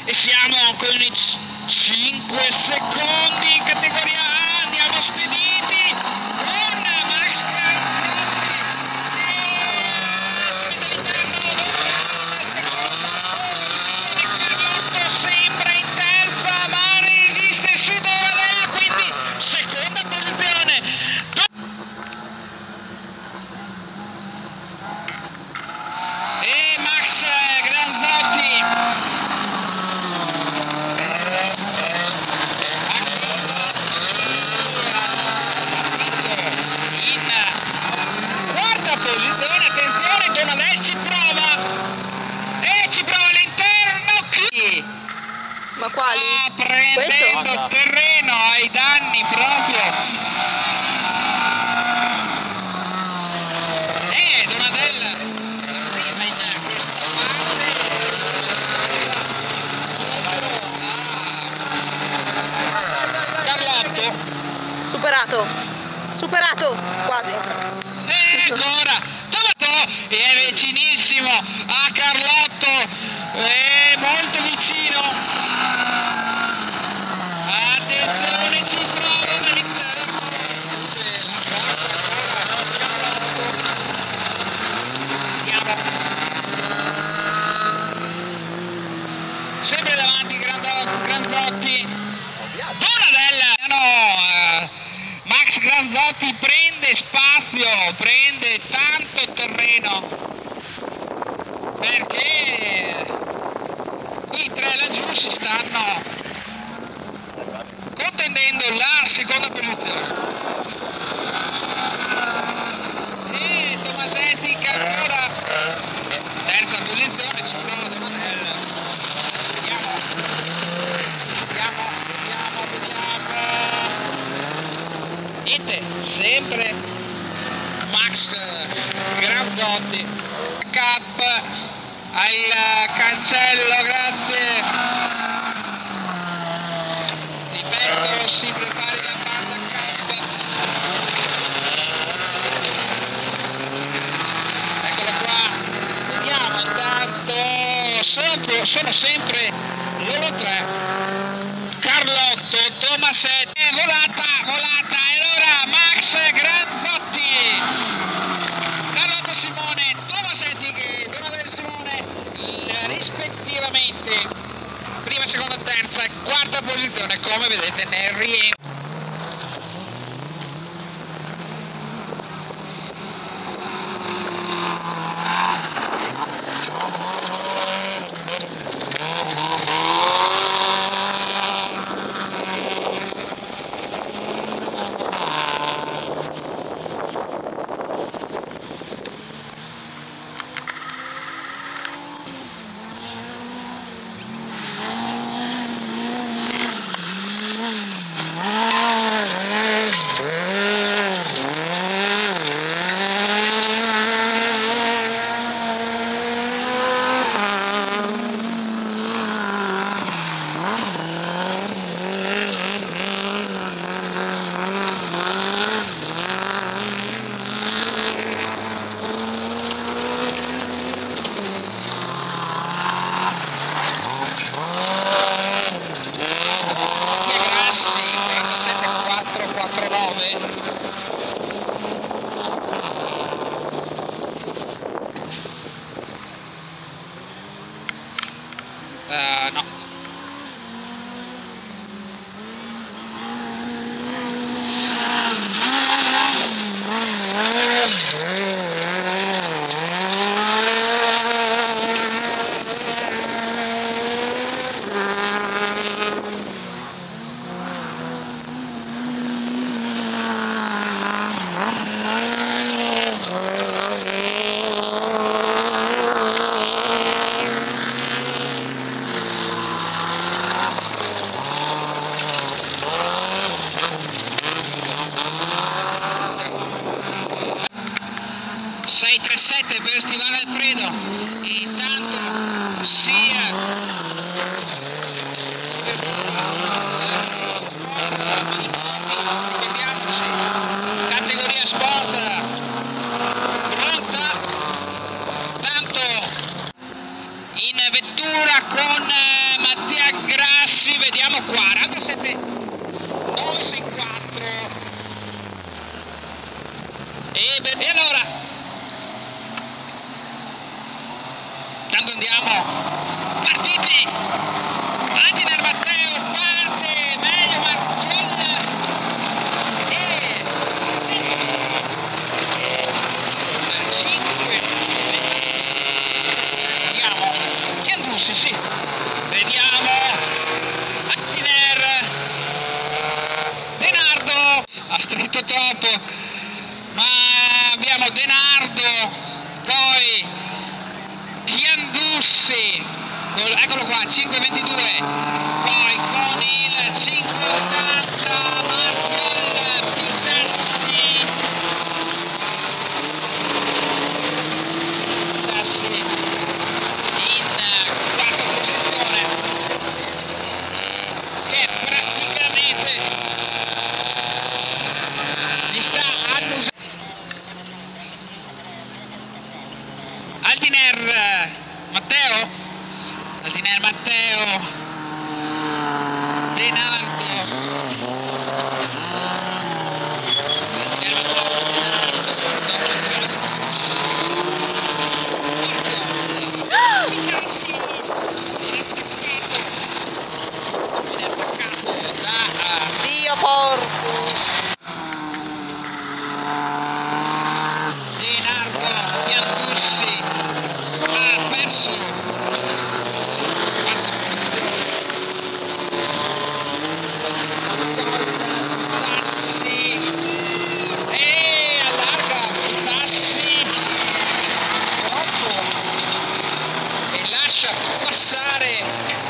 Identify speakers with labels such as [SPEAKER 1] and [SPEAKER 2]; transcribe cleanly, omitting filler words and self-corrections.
[SPEAKER 1] e siamo con i 5 secondi in categoria A, andiamo spediti con Max Granzotti Carlotto sembra in terza ma resiste su Donadella, quindi seconda posizione. E Max Granzotti posizione, attenzione, Donadel ci prova e ci prova all'interno qui.
[SPEAKER 2] Ma quali?
[SPEAKER 1] Sta prendendo terreno ai danni proprio Donadel prima in questa parte Carlotto
[SPEAKER 2] superato quasi.
[SPEAKER 1] Ancora Tomato è vicinissimo a Carlotto, è molto vicino, attenzione, ci prova all'interno sempre davanti Granzotti, Donadella, Max Granzotti prende spazio, prende tanto terreno, perché i tre laggiù si stanno contendendo la seconda posizione. E Tomasetti che ancora terza posizione, ci prova Donadella. Vediamo. Niente, sempre Max Granzotti, cap al cancello, grazie. Ripeto, si prepari la banda cap. Eccola qua, vediamo intanto, sono sempre loro tre. Carlotto, Tomasetti, volata, e allora Max Granzotti, Carlotto Simone, Tomasetti e Donadel Simone, rispettivamente prima, seconda, terza e quarta posizione, come vedete nel rientro. No. Per Stivale Alfredo, intanto sia categoria sport pronta, tanto in vettura con Matteo davanti a Grassi, vediamo qua, Rado 7, 9 6 4. E allora, tanto andiamo, partiti, Altiner Matteo, parte, meglio Marchionne e 5, vediamo, Chiandussi, sì, vediamo, Altiner, Denardo, ha stretto troppo, ma abbiamo Denardo, poi Chiandussi, eccolo qua, 5,22, poi con il 5,80 Marcol Pitassi in quarta posizione, che praticamente mi sta annusando. Altiner Matteo, Denardo,
[SPEAKER 2] Dio Porcus.
[SPEAKER 1] Denardo, Chiandussi, ha perso Tassi e allarga Tassi troppo e lascia passare